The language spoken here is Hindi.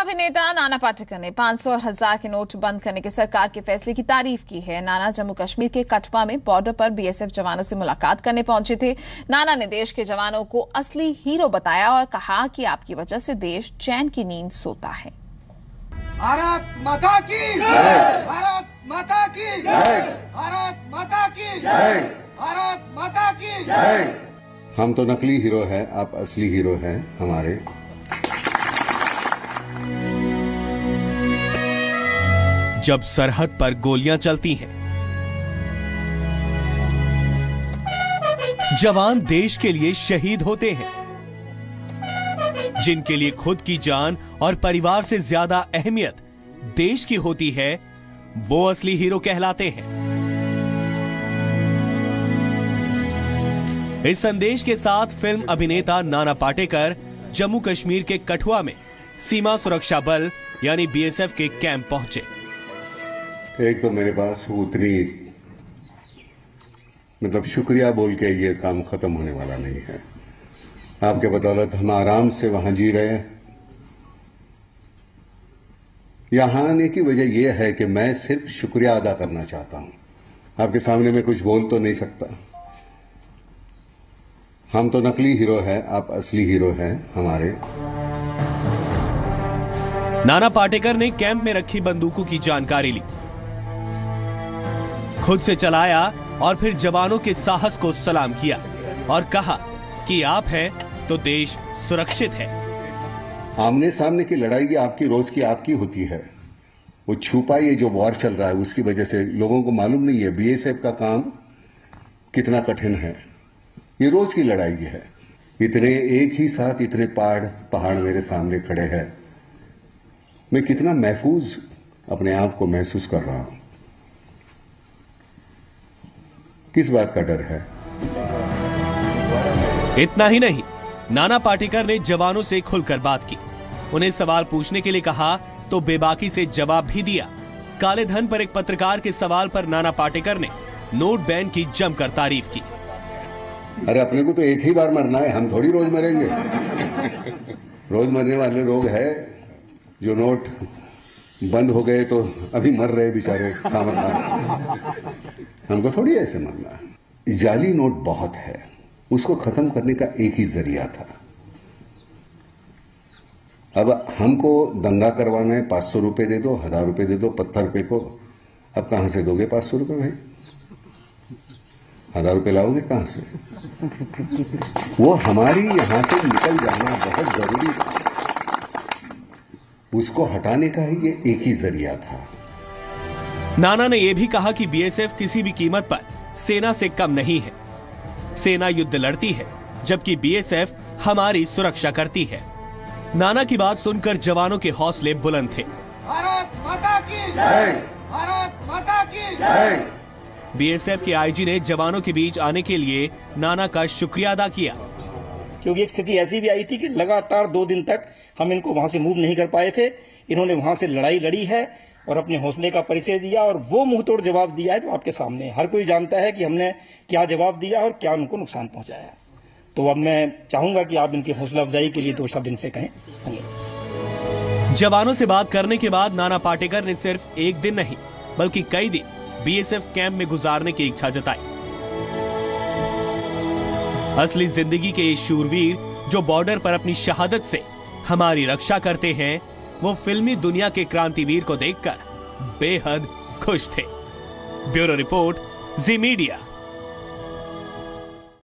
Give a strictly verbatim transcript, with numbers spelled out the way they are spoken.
अभिनेता नाना पाटेकर ने पाँच सौ और हजार के नोट बंद करने के सरकार के फैसले की तारीफ की है। नाना जम्मू कश्मीर के कठुआ में बॉर्डर पर बीएसएफ जवानों से मुलाकात करने पहुंचे थे। नाना ने देश के जवानों को असली हीरो बताया और कहा कि आपकी वजह से देश चैन की नींद सोता है। भारत माता की जय, भारत माता की जय, भारत माता की जय, भारत माता की जय। हम तो नकली हीरो हैं, आप असली हीरो हैं हमारे। जब सरहद पर गोलियां चलती हैं, जवान देश के लिए शहीद होते हैं, जिनके लिए खुद की जान और परिवार से ज्यादा अहमियत देश की होती है, वो असली हीरो कहलाते हैं। इस संदेश के साथ फिल्म अभिनेता नाना पाटेकर जम्मू कश्मीर के कठुआ में सीमा सुरक्षा बल यानी बीएसएफ के कैंप पहुंचे। एक तो मेरे पास उतनी मतलब शुक्रिया बोल के ये काम खत्म होने वाला नहीं है। आपके बदौलत हम आराम से वहां जी रहे हैं। यहां आने की वजह यह है कि मैं सिर्फ शुक्रिया अदा करना चाहता हूं। आपके सामने मैं कुछ बोल तो नहीं सकता। हम तो नकली हीरो हैं, आप असली हीरो हैं हमारे। नाना पाटेकर ने कैंप में रखी बंदूकों की जानकारी ली, खुद से चलाया और फिर जवानों के साहस को सलाम किया और कहा कि आप हैं तो देश सुरक्षित है। आमने सामने की लड़ाई आपकी रोज की आपकी होती है। वो छुपा ये जो वॉर चल रहा है उसकी वजह से लोगों को मालूम नहीं है बीएसएफ का काम कितना कठिन है। ये रोज की लड़ाई है। इतने एक ही साथ इतने पहाड़ पहाड़ मेरे सामने खड़े हैं। मैं कितना महफूज अपने आप को महसूस कर रहा हूं। किस बात का डर है? इतना ही नहीं, नाना पाटेकर ने जवानों से खुलकर बात की। उन्हें सवाल पूछने के लिए कहा तो बेबाकी से जवाब भी दिया। काले धन पर एक पत्रकार के सवाल पर नाना पाटेकर ने नोट बैन की जमकर तारीफ की। अरे अपने को तो एक ही बार मरना है, हम थोड़ी रोज मरेंगे। रोज मरने वाले लोग हैं जो नोट बंद हो गए तो अभी मर रहे बेचारे खामखा। हमको थोड़ी ऐसे मरना है। जाली नोट बहुत है, उसको खत्म करने का एक ही जरिया था। अब हमको दंगा करवाना है, पांच सौ रुपए दे दो, हजार रुपए दे दो पत्थर पे को। अब कहां से दोगे पांच सौ रुपए भाई? हजार रुपए लाओगे कहां से? वो हमारी यहां से निकल जाना बहुत जरूरी था। उसको हटाने का ही ये एक ही जरिया था। नाना ने यह भी कहा कि बीएसएफ किसी भी कीमत पर सेना से कम नहीं है। सेना युद्ध लड़ती है जबकि बीएसएफ हमारी सुरक्षा करती है। नाना की बात सुनकर जवानों के हौसले बुलंद थे। भारत माता की जय, भारत माता की जय। बीएसएफ के आईजी ने जवानों के बीच आने के लिए नाना का शुक्रिया अदा किया, क्योंकि एक स्थिति ऐसी भी आई थी कि लगातार दो दिन तक हम इनको वहां से मूव नहीं कर पाए थे। इन्होंने वहां से लड़ाई लड़ी है और अपने हौसले का परिचय दिया और वो मुंहतोड़ जवाब दिया है जो आपके सामने हर कोई जानता है कि हमने क्या जवाब दिया और क्या उनको नुकसान पहुंचाया। तो अब मैं चाहूंगा कि आप इनकी हौसला अफजाई के लिए दो शब्द इनसे कहें। जवानों से बात करने के बाद नाना पाटेकर ने सिर्फ एक दिन नहीं बल्कि कई दिन बीएसएफ कैंप में गुजारने की इच्छा जताई। असली जिंदगी के ये शूरवीर जो बॉर्डर पर अपनी शहादत से हमारी रक्षा करते हैं, वो फिल्मी दुनिया के क्रांतिवीर को देखकर बेहद खुश थे। Bureau report, Zee media.